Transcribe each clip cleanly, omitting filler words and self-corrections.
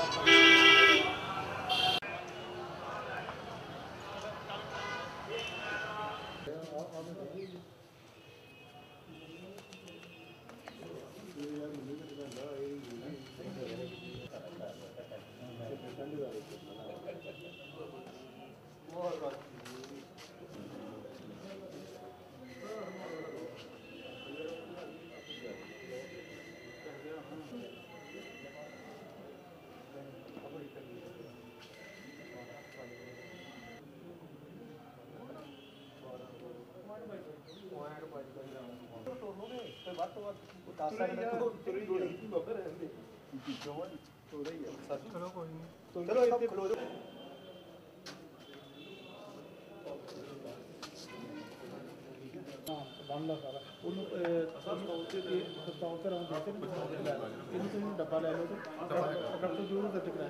डब्बा लै लो तो जरूर दर्ज कराया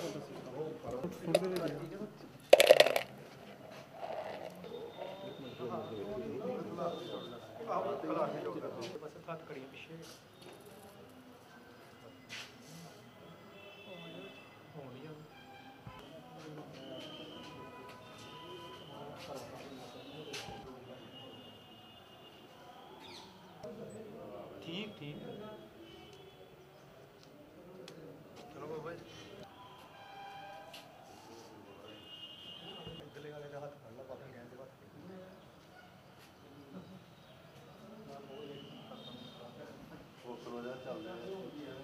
ठीक ठीक चलो बाबा गले वाले का हाथ फड़ लो बादल गए थे वो करोजा चल रहा है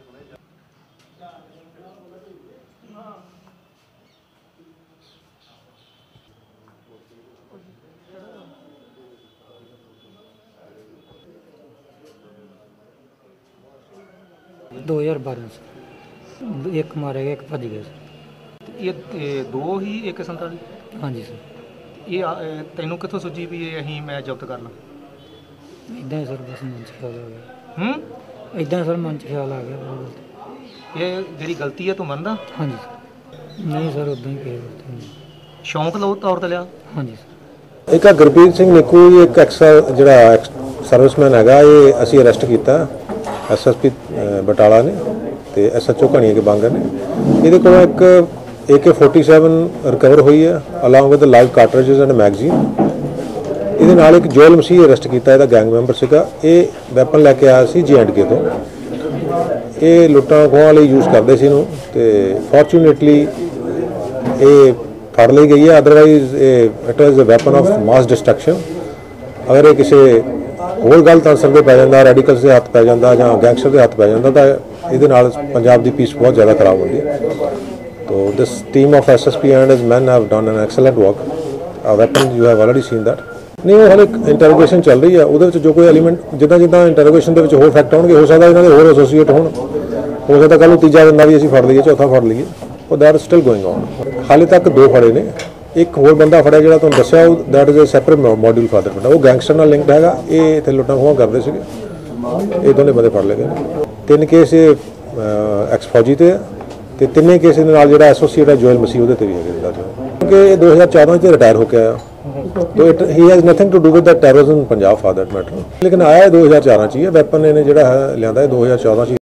2012 से एक मारे गए एक भज गए ये दो ही एक 47 हाँ जी सर ये तेनों कितों सोची भी ये अहीं मैं जब्त कर ला इदा ही सर बस मन च ख्याल आ गया इदा सर मन च ख्याल आ गया ये जी गलती है तू मनदा हाँ जी सर नहीं सर उदा ही कह शौक लो तौर ते लिया हाँ जी सर एक गुरप्रीत सिंह निक्कू एक जिहड़ा सर्विसमैन हैगा ये असीं अरेस्ट कीता SSP बटाला ने ते SHO घणिया के बांगर ने ये एक AK-47 रिकवर हुई है along with live cartridges and magazine ये नाल एक जोयल मसीह अरेस्ट किया ਇਹਦਾ गैंग मैंबर ਸੀਗਾ ਇਹ ਵੈਪਨ लैके आया सी J&K ਤੋਂ ਇਹ ਲੁੱਟਾਂ ਖੋਹਾਂ ਲਈ यूज़ करते ਸੀ ਇਹਨੂੰ ਤੇ ਫੋਰਚੂਨੇਟਲੀ ਇਹ फड़ ली गई है otherwise it was a weapon of mass destruction अगर ये किसी होर गलत आंसर से पै जाता रेडिकल्स के हथ पै जाता या गैंगस्टर के हथ पै जाता तो ये पंजाब की पीस बहुत ज़्यादा खराब होती है तो this team of SSP and his man have done an excellent work weapon you have already seen that नहीं वो हाले इंटरोगेशन चल रही है वो जो कोई एलीमेंट जिदा जिदा इंटरोगेशन के होर फैक्ट होंगे हो सकता इन्होंने होर एसोसीएट हो सकता कल तीजा बंदा भी असीं फड़ लीए चौथा फड़ लीए that is still going on हाले तक दो फड़े ने एक होर बंदा फड़िया जो तुहानूं दस्सिया that is a separate module father पिंड वो गैंगस्टर नाल लिंक्ड हैगा ये इत्थे लुट्टां खोहां करदे सीगे ये दोने बंदे फड़ लए गए 3 केस एक्स फौजी ते तिन्ने केस नाल जिहड़ा एसोसीएट है जोयल मसीह उहदे ते भी हैगे क्योंकि 2014 च रिटायर होके आया तो he has nothing to do with the terrorism Punjab for that matter लेकिन आया 2014 च ही वैपन इन्हें जिहड़ा लिआंदा 2014 च